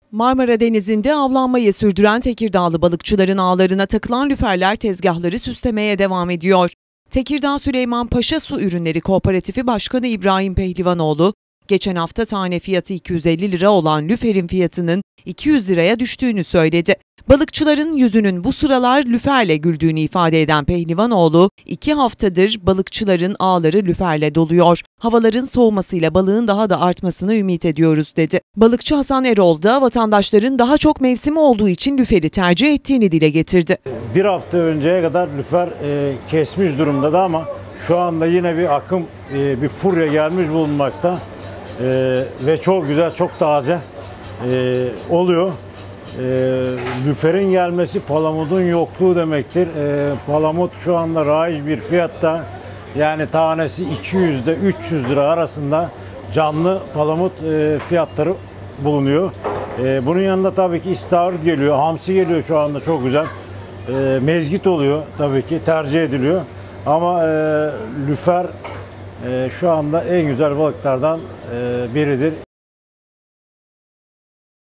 Marmara Denizi'nde avlanmayı sürdüren Tekirdağlı balıkçıların ağlarına takılan lüferler tezgahları süslemeye devam ediyor. Tekirdağ Süleymanpaşa Su Ürünleri Kooperatifi Başkanı İbrahim Pehlivanoğlu, geçen hafta tane fiyatı 250 lira olan lüferin fiyatının 200 liraya düştüğünü söyledi. Balıkçıların yüzünün bu sıralar lüferle güldüğünü ifade eden Pehlivanoğlu, 2 haftadır balıkçıların ağları lüferle doluyor. Havaların soğumasıyla balığın daha da artmasını ümit ediyoruz dedi. Balıkçı Hasan Erol da vatandaşların daha çok mevsimi olduğu için lüferi tercih ettiğini dile getirdi. Bir hafta önceye kadar lüfer kesmiş durumda da ama şu anda yine bir akım, bir furya gelmiş bulunmakta ve çok güzel, çok taze oluyor. Lüferin gelmesi palamudun yokluğu demektir. Palamut şu anda raiç bir fiyatta, yani tanesi 200 ile 300 lira arasında canlı palamut fiyatları bulunuyor. Bunun yanında tabii ki istavrit geliyor, hamsi geliyor şu anda çok güzel. Mezgit oluyor tabii ki, tercih ediliyor. Ama lüfer şu anda en güzel balıklardan biridir.